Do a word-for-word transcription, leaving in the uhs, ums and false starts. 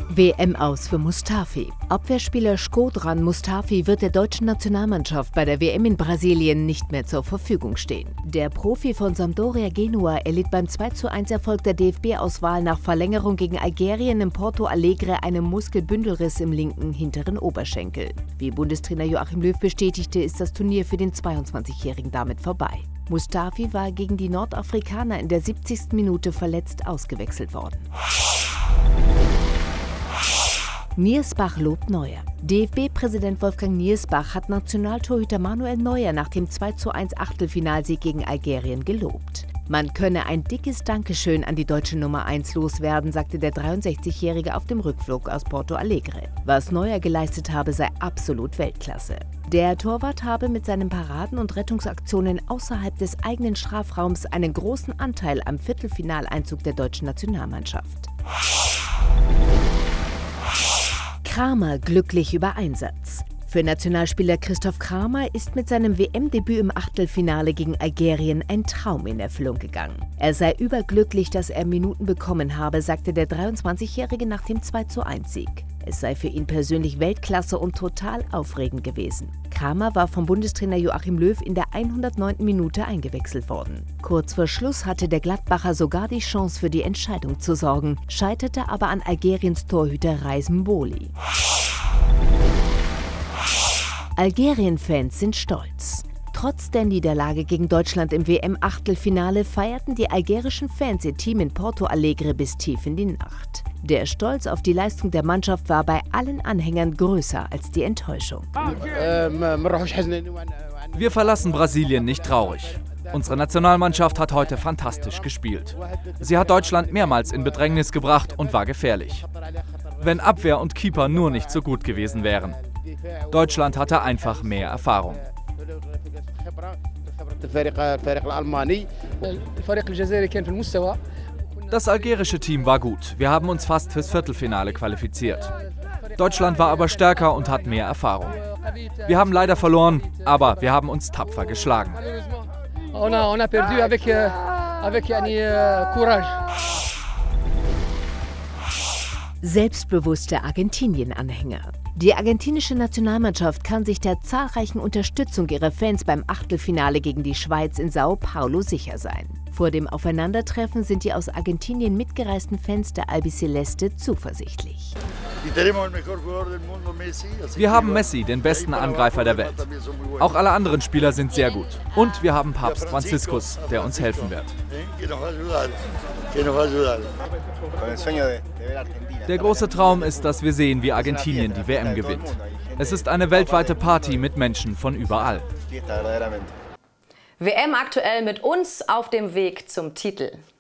W M aus für Mustafi. Abwehrspieler Shkodran Mustafi wird der deutschen Nationalmannschaft bei der W M in Brasilien nicht mehr zur Verfügung stehen. Der Profi von Sampdoria Genua erlitt beim zwei zu eins Erfolg der D F B-Auswahl nach Verlängerung gegen Algerien in Porto Alegre einen Muskelbündelriss im linken hinteren Oberschenkel. Wie Bundestrainer Joachim Löw bestätigte, ist das Turnier für den zweiundzwanzigjährigen damit vorbei. Mustafi war gegen die Nordafrikaner in der siebzigsten Minute verletzt ausgewechselt worden. Niersbach lobt Neuer. D F B-Präsident Wolfgang Niersbach hat Nationaltorhüter Manuel Neuer nach dem zwei zu eins Achtelfinalsieg gegen Algerien gelobt. Man könne ein dickes Dankeschön an die deutsche Nummer eins loswerden, sagte der dreiundsechzigjährige auf dem Rückflug aus Porto Alegre. Was Neuer geleistet habe, sei absolut Weltklasse. Der Torwart habe mit seinen Paraden und Rettungsaktionen außerhalb des eigenen Strafraums einen großen Anteil am Viertelfinaleinzug der deutschen Nationalmannschaft. Kramer glücklich über Einsatz. Für Nationalspieler Christoph Kramer ist mit seinem W M-Debüt im Achtelfinale gegen Algerien ein Traum in Erfüllung gegangen. Er sei überglücklich, dass er Minuten bekommen habe, sagte der dreiundzwanzigjährige nach dem zwei zu eins Sieg. Es sei für ihn persönlich Weltklasse und total aufregend gewesen. Kramer war vom Bundestrainer Joachim Löw in der hundertneunten Minute eingewechselt worden. Kurz vor Schluss hatte der Gladbacher sogar die Chance für die Entscheidung zu sorgen, scheiterte aber an Algeriens Torhüter Reis Mboli. Algerien-Fans sind stolz. Trotz der Niederlage gegen Deutschland im W M-Achtelfinale feierten die algerischen Fans ihr Team in Porto Alegre bis tief in die Nacht. Der Stolz auf die Leistung der Mannschaft war bei allen Anhängern größer als die Enttäuschung. Wir verlassen Brasilien nicht traurig. Unsere Nationalmannschaft hat heute fantastisch gespielt. Sie hat Deutschland mehrmals in Bedrängnis gebracht und war gefährlich. Wenn Abwehr und Keeper nur nicht so gut gewesen wären. Deutschland hatte einfach mehr Erfahrung. Das algerische Team war gut. Wir haben uns fast fürs Viertelfinale qualifiziert. Deutschland war aber stärker und hat mehr Erfahrung. Wir haben leider verloren, aber wir haben uns tapfer geschlagen. Selbstbewusste Argentinien-Anhänger. Die argentinische Nationalmannschaft kann sich der zahlreichen Unterstützung ihrer Fans beim Achtelfinale gegen die Schweiz in Sao Paulo sicher sein. Vor dem Aufeinandertreffen sind die aus Argentinien mitgereisten Fans der Albiceleste zuversichtlich. Wir haben Messi, den besten Angreifer der Welt. Auch alle anderen Spieler sind sehr gut. Und wir haben Papst Franziskus, der uns helfen wird. Der große Traum ist, dass wir sehen, wie Argentinien die W M gewinnt. Es ist eine weltweite Party mit Menschen von überall. W M aktuell mit uns auf dem Weg zum Titel.